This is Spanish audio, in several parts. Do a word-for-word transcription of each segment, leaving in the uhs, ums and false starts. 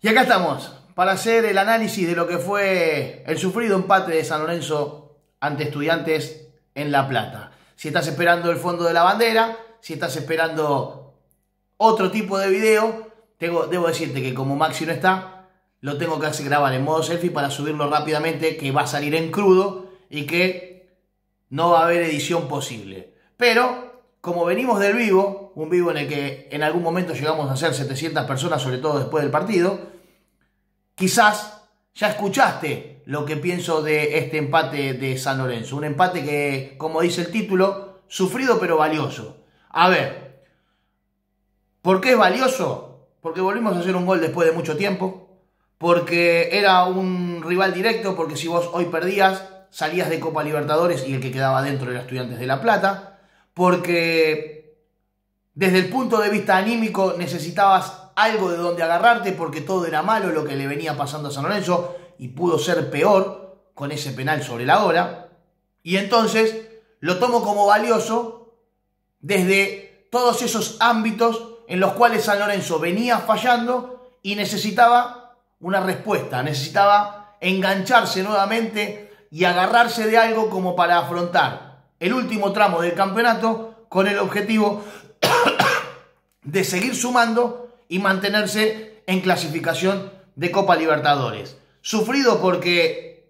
Y acá estamos para hacer el análisis de lo que fue el sufrido empate de San Lorenzo ante Estudiantes en La Plata. Si estás esperando el fondo de la bandera, si estás esperando otro tipo de video, tengo, debo decirte que como Maxi no está, lo tengo que hacer grabar en modo selfie para subirlo rápidamente, que va a salir en crudo y que no va a haber edición posible. Pero como venimos del vivo, un vivo en el que en algún momento llegamos a ser setecientas personas, sobre todo después del partido, quizás ya escuchaste lo que pienso de este empate de San Lorenzo. Un empate que, como dice el título, sufrido pero valioso. A ver, ¿por qué es valioso? Porque volvimos a hacer un gol después de mucho tiempo, porque era un rival directo, porque si vos hoy perdías, salías de Copa Libertadores y el que quedaba dentro era Estudiantes de La Plata, porque desde el punto de vista anímico necesitabas algo de donde agarrarte, porque todo era malo lo que le venía pasando a San Lorenzo y pudo ser peor con ese penal sobre la hora. Y entonces lo tomo como valioso desde todos esos ámbitos en los cuales San Lorenzo venía fallando y necesitaba una respuesta, necesitaba engancharse nuevamente y agarrarse de algo como para afrontar el último tramo del campeonato con el objetivo de seguir sumando y mantenerse en clasificación de Copa Libertadores. Sufrido porque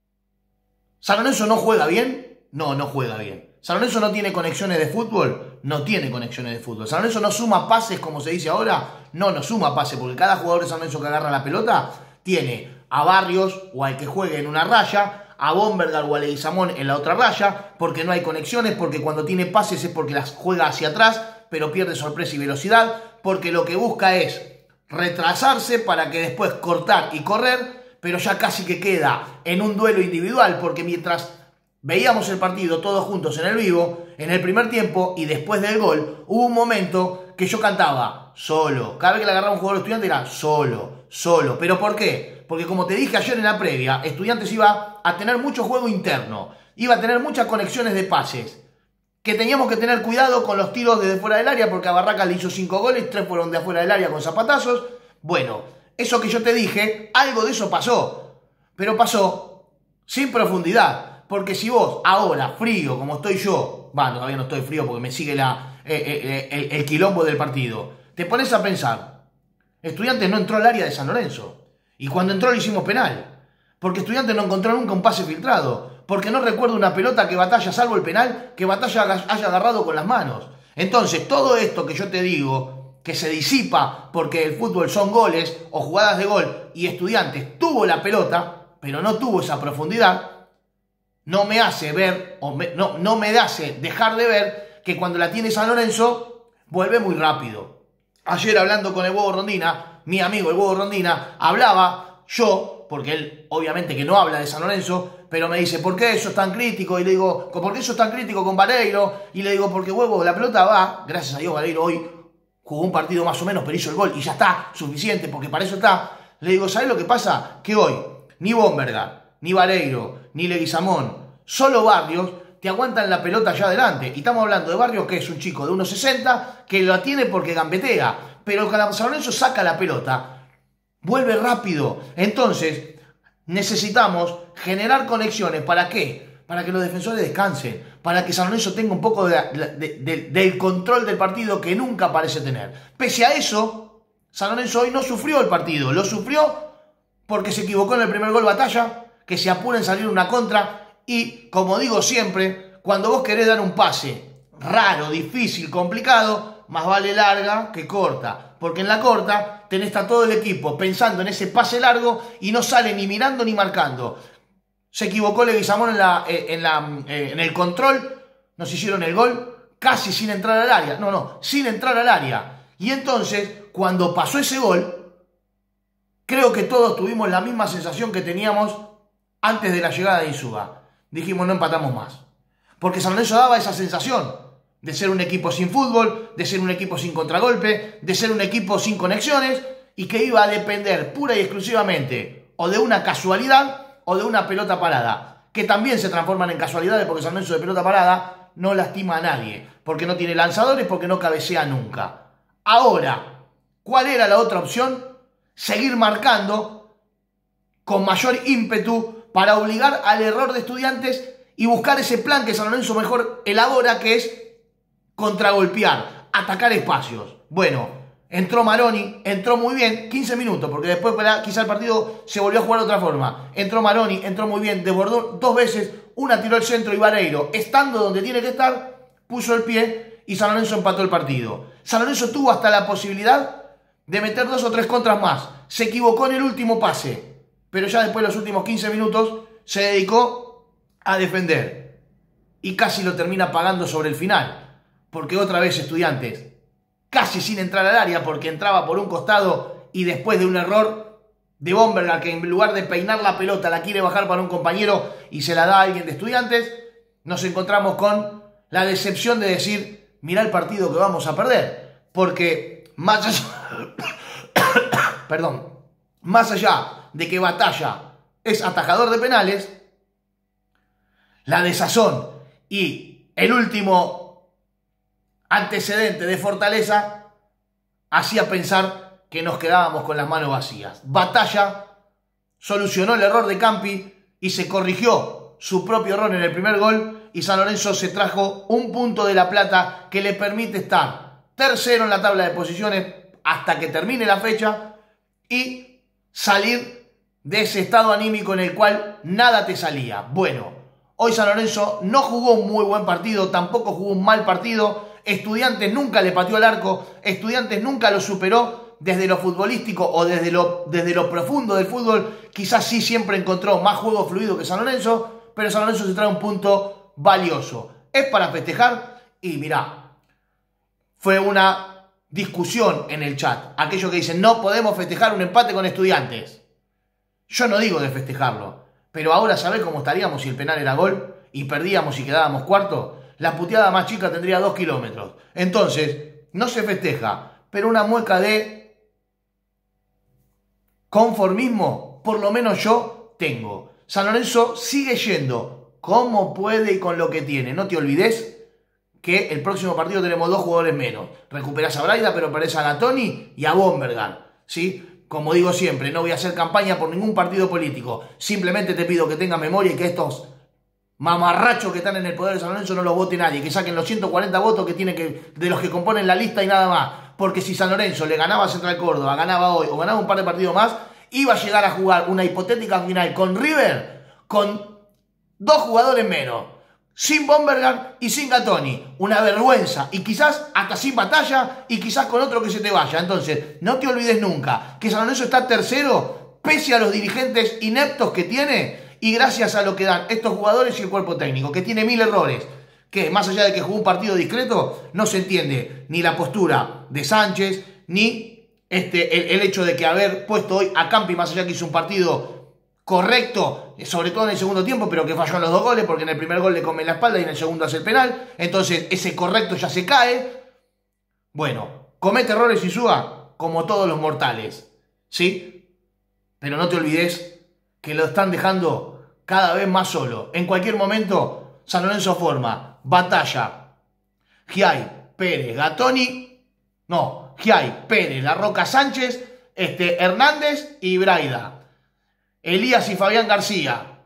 San Lorenzo no juega bien, no, no juega bien. San Lorenzo no tiene conexiones de fútbol, no tiene conexiones de fútbol. San Lorenzo no suma pases, como se dice ahora, no, no suma pases, porque cada jugador de San Lorenzo que agarra la pelota tiene a Barrios o al que juegue en una raya, a Bombergar o a Leguizamón en la otra raya, porque no hay conexiones, porque cuando tiene pases es porque las juega hacia atrás, pero pierde sorpresa y velocidad, porque lo que busca es retrasarse para que después cortar y correr, pero ya casi que queda en un duelo individual, porque mientras veíamos el partido todos juntos en el vivo, en el primer tiempo y después del gol, hubo un momento que yo cantaba solo. Cada vez que le agarraba un jugador estudiante era solo, solo. ¿Pero por qué? Porque como te dije ayer en la previa, Estudiantes iba a tener mucho juego interno, iba a tener muchas conexiones de pases, que teníamos que tener cuidado con los tiros desde fuera del área, porque a Barraca le hizo cinco goles, tres fueron de afuera del área con zapatazos. Bueno, eso que yo te dije, algo de eso pasó, pero pasó sin profundidad, porque si vos ahora, frío, como estoy yo, bueno, todavía no estoy frío porque me sigue la, eh, eh, el, el quilombo del partido, te pones a pensar, Estudiantes no entró al área de San Lorenzo, y cuando entró le hicimos penal, porque Estudiantes no encontró nunca un pase filtrado, porque no recuerdo una pelota que Batalla, salvo el penal, que Batalla haya agarrado con las manos. Entonces, todo esto que yo te digo, que se disipa porque el fútbol son goles o jugadas de gol, y Estudiantes tuvo la pelota, pero no tuvo esa profundidad, no me hace ver, o me, no, no me hace dejar de ver que cuando la tiene San Lorenzo, vuelve muy rápido. Ayer hablando con el Huevo Rondina, mi amigo el Huevo Rondina, hablaba yo, porque él obviamente que no habla de San Lorenzo, pero me dice, ¿por qué eso es tan crítico? Y le digo, ¿por qué eso es tan crítico con Vareiro? Y le digo, porque Huevo, la pelota va, gracias a Dios Vareiro hoy jugó un partido más o menos, pero hizo el gol y ya está, suficiente, porque para eso está. Le digo, ¿sabes lo que pasa? Que hoy ni Bombergar, ni Vareiro, ni Leguizamón, solo Barrios te aguantan la pelota allá adelante. Y estamos hablando de Barrios, que es un chico de uno sesenta, que la tiene porque gambetea, pero cuando San Lorenzo saca la pelota, vuelve rápido. Entonces, necesitamos generar conexiones. ¿Para qué? Para que los defensores descansen, para que San Lorenzo tenga un poco de, de, de, del control del partido que nunca parece tener. Pese a eso, San Lorenzo hoy no sufrió el partido, lo sufrió porque se equivocó en el primer gol Batalla, que se apura en salir una contra, y como digo siempre, cuando vos querés dar un pase raro, difícil, complicado, más vale larga que corta, porque en la corta tenés a todo el equipo pensando en ese pase largo y no sale ni mirando ni marcando. Se equivocó Leguizamón en, la, en, la, en el control, nos hicieron el gol casi sin entrar al área, no, no, sin entrar al área. Y entonces, cuando pasó ese gol, creo que todos tuvimos la misma sensación que teníamos antes de la llegada de Insúa. Dijimos, no empatamos más, porque San Lorenzo daba esa sensación de ser un equipo sin fútbol, de ser un equipo sin contragolpe, de ser un equipo sin conexiones, y que iba a depender pura y exclusivamente o de una casualidad o de una pelota parada, que también se transforman en casualidades, porque San Lorenzo de pelota parada no lastima a nadie, porque no tiene lanzadores, porque no cabecea nunca. Ahora, ¿cuál era la otra opción? seguir marcando con mayor ímpetu para obligar al error de Estudiantes y buscar ese plan que San Lorenzo mejor elabora, que es contragolpear, atacar espacios. Bueno, entró Maroni, entró muy bien, quince minutos, porque después quizá el partido se volvió a jugar de otra forma. Entró Maroni, entró muy bien, desbordó dos veces, una tiró al centro y Vareiro, estando donde tiene que estar, puso el pie y San Lorenzo empató el partido. San Lorenzo tuvo hasta la posibilidad de meter dos o tres contras más. Se equivocó en el último pase, pero ya después de los últimos quince minutos se dedicó a defender. Y casi lo termina pagando sobre el final, porque otra vez Estudiantes, casi sin entrar al área, porque entraba por un costado y después de un error de Bombergar, que en lugar de peinar la pelota la quiere bajar para un compañero y se la da a alguien de Estudiantes, nos encontramos con la decepción de decir, mirá el partido que vamos a perder, porque más allá, perdón, más allá de que Batalla es atajador de penales, la desazón y el último antecedente de Fortaleza hacía pensar que nos quedábamos con las manos vacías. Batalla solucionó el error de Campi y se corrigió su propio error en el primer gol, y San Lorenzo se trajo un punto de La Plata que le permite estar tercero en la tabla de posiciones hasta que termine la fecha y salir de ese estado anímico en el cual nada te salía. Bueno, hoy San Lorenzo no jugó un muy buen partido, tampoco jugó un mal partido. Estudiantes nunca le pateó al arco, Estudiantes nunca lo superó desde lo futbolístico o desde lo, desde lo profundo del fútbol. Quizás sí siempre encontró más juego fluido que San Lorenzo, pero San Lorenzo se trae un punto valioso. Es para festejar y mirá, fue una discusión en el chat. Aquellos que dicen no podemos festejar un empate con Estudiantes. Yo no digo de festejarlo, pero ahora ¿sabés cómo estaríamos si el penal era gol y perdíamos y quedábamos cuarto? La puteada más chica tendría dos kilómetros. Entonces, no se festeja, pero una mueca de conformismo, por lo menos yo tengo. San Lorenzo sigue yendo como puede y con lo que tiene. No te olvides que el próximo partido tenemos dos jugadores menos. Recuperás a Braida, pero perdés a Gatoni y a Bombergar, ¿sí? Como digo siempre, no voy a hacer campaña por ningún partido político. Simplemente te pido que tengas memoria y que estos mamarrachos que están en el poder de San Lorenzo no los vote nadie, que saquen los ciento cuarenta votos que tiene que, de los que componen la lista y nada más. Porque si San Lorenzo le ganaba a Central Córdoba, ganaba hoy o ganaba un par de partidos más, iba a llegar a jugar una hipotética final con River con dos jugadores menos, sin Bombergar y sin Gatoni. Una vergüenza, y quizás hasta sin Batalla y quizás con otro que se te vaya. Entonces, no te olvides nunca que San Lorenzo está tercero pese a los dirigentes ineptos que tiene y gracias a lo que dan estos jugadores y el cuerpo técnico, que tiene mil errores, que más allá de que jugó un partido discreto, no se entiende ni la postura de Sánchez, ni este, el, el hecho de que haber puesto hoy a Campi, más allá que hizo un partido correcto, sobre todo en el segundo tiempo, pero que falló en los dos goles, porque en el primer gol le come la espalda y en el segundo hace el penal, entonces ese correcto ya se cae. Bueno, comete errores Insúa, como todos los mortales, ¿sí? Pero no te olvides que lo están dejando cada vez más solo. En cualquier momento, San Lorenzo forma Batalla, Giai, Pérez, Gatoni, no, Giai, Pérez, La Roca, Sánchez, este, Hernández y Braida, Elías y Fabián García,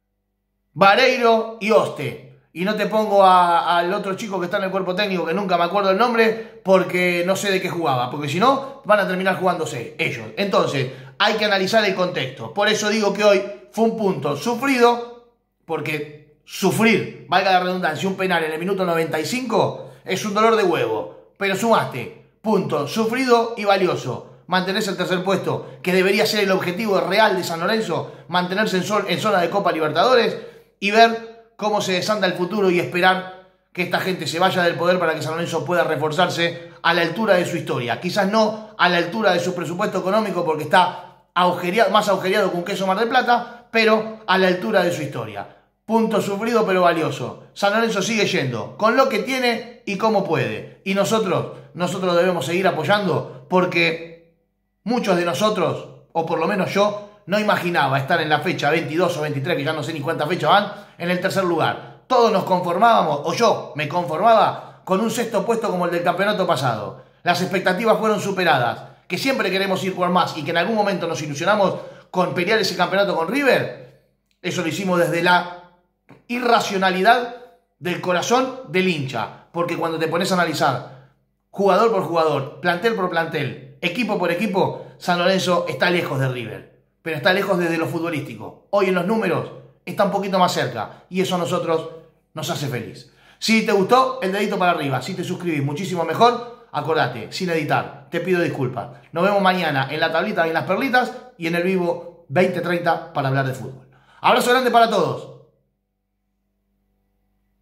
Vareiro y Oste. Y no te pongo al otro chico que está en el cuerpo técnico, que nunca me acuerdo el nombre, porque no sé de qué jugaba, porque si no, van a terminar jugándose ellos. Entonces, hay que analizar el contexto. Por eso digo que hoy fue un punto sufrido, porque sufrir, valga la redundancia, un penal en el minuto noventa y cinco es un dolor de huevo. Pero sumaste, punto sufrido y valioso. Mantenerse el tercer puesto, que debería ser el objetivo real de San Lorenzo, mantenerse en, sol, en zona de Copa Libertadores y ver cómo se desanda el futuro y esperar que esta gente se vaya del poder para que San Lorenzo pueda reforzarse a la altura de su historia. Quizás no a la altura de su presupuesto económico porque está agujereado, más agujereado que un queso Mar del Plata, pero a la altura de su historia. Punto sufrido pero valioso. San Lorenzo sigue yendo con lo que tiene y cómo puede. Y nosotros, nosotros debemos seguir apoyando porque muchos de nosotros, o por lo menos yo, no imaginaba estar en la fecha veintidós o veintitrés, que ya no sé ni cuántas fechas van, en el tercer lugar. Todos nos conformábamos, o yo me conformaba, con un sexto puesto como el del campeonato pasado. Las expectativas fueron superadas. que siempre queremos ir por más y que en algún momento nos ilusionamos con pelear ese campeonato con River, eso lo hicimos desde la irracionalidad del corazón del hincha. Porque cuando te pones a analizar jugador por jugador, plantel por plantel, equipo por equipo, San Lorenzo está lejos de River. Pero está lejos desde lo futbolístico. Hoy en los números está un poquito más cerca. Y eso a nosotros nos hace feliz. Si te gustó, el dedito para arriba. Si te suscribís, muchísimo mejor. Acordate, sin editar, te pido disculpas. Nos vemos mañana en la tablita y en las perlitas y en el vivo veinte treinta para hablar de fútbol. Abrazo grande para todos.